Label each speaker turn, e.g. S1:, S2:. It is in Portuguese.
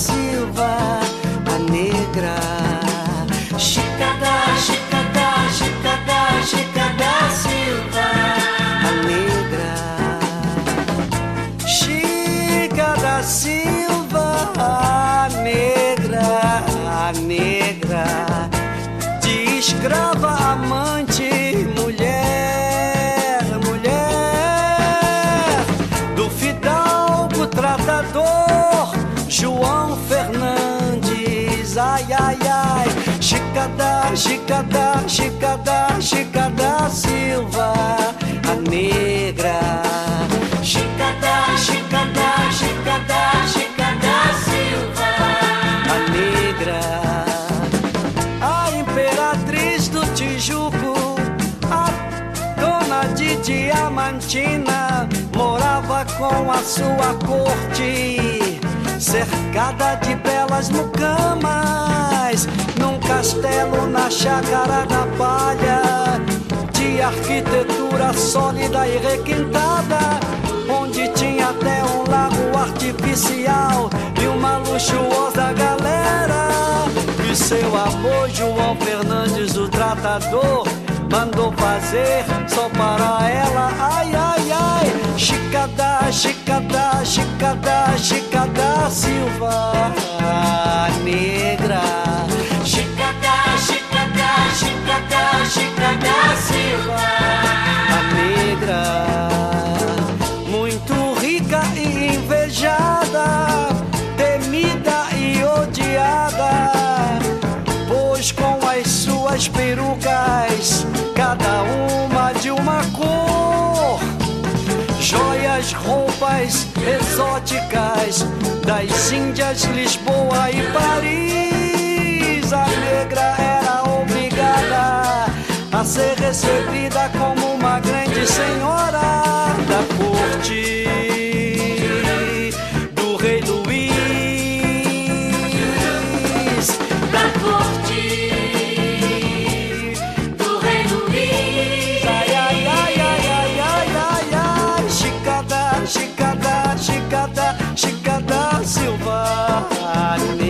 S1: Silva, a negra. Chica da Silva, a negra. Chica da Silva, a negra, a negra. De escrava, amante, mulher, mulher. Do fidalgo, tratador, João Fernandes, ai, ai, ai. Chica da Silva, a negra. Chica da Silva, a negra. A imperatriz do Tijuco, a dona de Diamantina, morava com a sua corte, cercada de belas mucamas, num castelo na chácara da Palha, de arquitetura sólida e requintada, onde tinha até um lago artificial e uma luxuosa galera. E seu amor, João Fernandes, o tratador, mandou fazer só para ela, ai, ai, ai. Chica da Silva, a negra. Chica da Silva, a negra. Muito rica e invejada, temida e odiada, pois com as suas perucas, cada uma de uma cor, joias, roupas exóticas das Índias, Lisboa e Paris, a negra era obrigada a ser recebida como uma grande senhora da corte do rei Luís, da corte do rei Luís. Ai, ai, ai, ai, ai, ai, ai, ai. Chica da Silva,